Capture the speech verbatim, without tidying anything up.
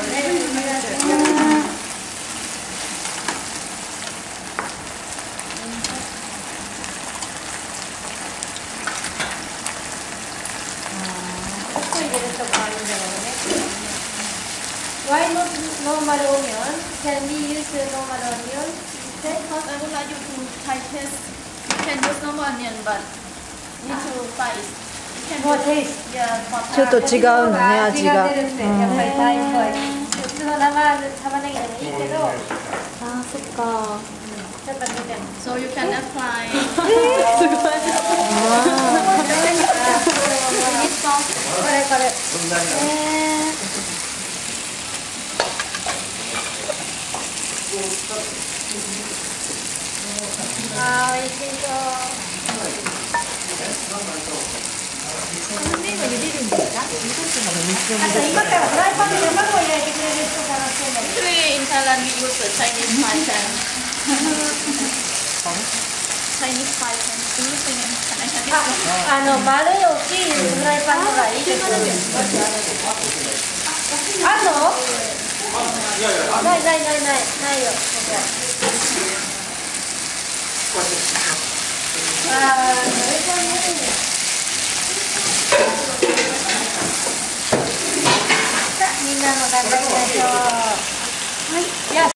Why not normal onion? Can we use the normal onion instead? Because I would like you to try taste. You can use normal onion, but need to fry it. You can More use- taste. Yeah, for ちょっと違うのね、味が。 味が出るってやっぱりタイっぽい。普通の生玉ねぎでもいいけど、 あー、そっか。 ちょっと見ても。 So you can apply. すごい。 Finish sauce. これこれ。あー、美味しそう。 麺は茹でるんですか？ あと今からフライパンで卵を焼いてくれる人探してんだけど。 Actually, in Thailand we use the Chinese fry pan. Chinese fry pan. Do you think can I have this one? あの丸い大きいフライパンのがいいですよ。あんの？ないないないないないよ。あー